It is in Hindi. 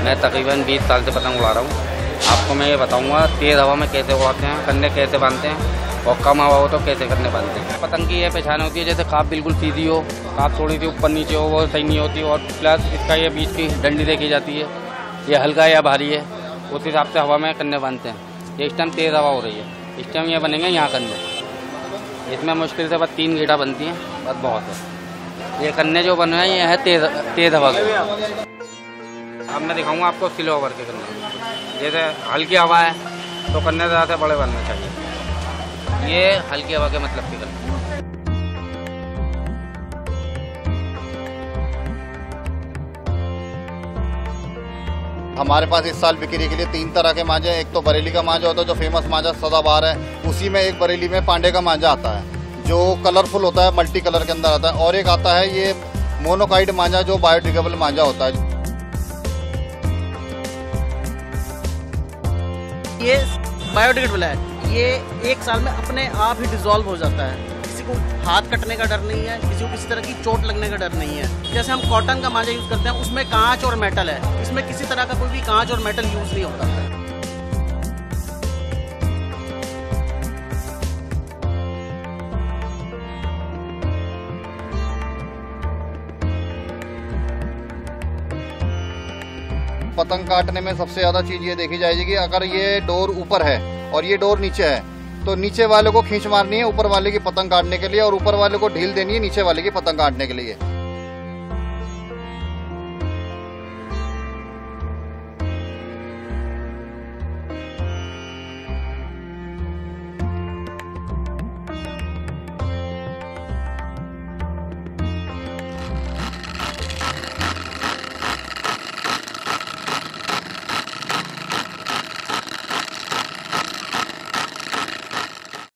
मैं तकरीबन 20 साल से पतंग उड़ा रहा हूँ। आपको मैं ये बताऊँगा तेज़ हवा में कैसे उड़ाते हैं, कन्ने कैसे बांधते हैं और कम हवा हो तो कैसे कन्ने बांधते हैं। पतंग की ये पहचान होती है जैसे खाप बिल्कुल सीधी हो, खाप थोड़ी सी ऊपर नीचे हो वो सही नहीं होती, और प्लस इसका ये बीच की डंडी देखी जाती है, ये हल्का या भारी है, उस हिसाब से हवा में कन्ने बांधते हैं। ये इस टाइम तेज़ हवा हो रही है, इस टाइम ये बनेंगे यहाँ कन्ने। इसमें मुश्किल से बस 3 गीटा बनती हैं, बस बहुत है। ये कन्ने जो बन रहे हैं ये है तेज़ हवा के। अब मैं दिखाऊंगा आपको स्लो ओवर के कन्ने। जैसे हल्की हवा है तो कन्ने ज़्यादा से बड़े बनने चाहिए। ये हल्की हवा के मतलब के कन्ने। हमारे पास इस साल बिक्री के लिए 3 तरह के मांझे हैं। एक तो बरेली का मांझा होता है जो फेमस मांझा सदाबहार है, उसी में एक बरेली में पांडे का मांझा आता है जो कलरफुल होता है, मल्टी कलर के अंदर आता है। और एक आता है ये मोनोकाइड मांझा जो बायोडिग्रेडेबल मांझा होता है। ये बायोडिग्रेडेबल है, ये 1 साल में अपने आप ही डिसॉल्व हो जाता है। किसी को हाथ कटने का डर नहीं है, किसी को किसी तरह की चोट लगने का डर नहीं है। जैसे हम कॉटन का मांझा यूज़ करते हैं उसमें कांच और मेटल है, इसमें किसी तरह का कोई भी कांच और मेटल यूज़ नहीं होता है। पतंग काटने में सबसे ज़्यादा चीज़ ये देखी जाएगी कि अगर ये डोर ऊपर है और ये डोर नीचे है तो नीचे वाले को खींच मारनी है ऊपर वाले की पतंग काटने के लिए, और ऊपर वाले को ढील देनी है नीचे वाले की पतंग काटने के लिए।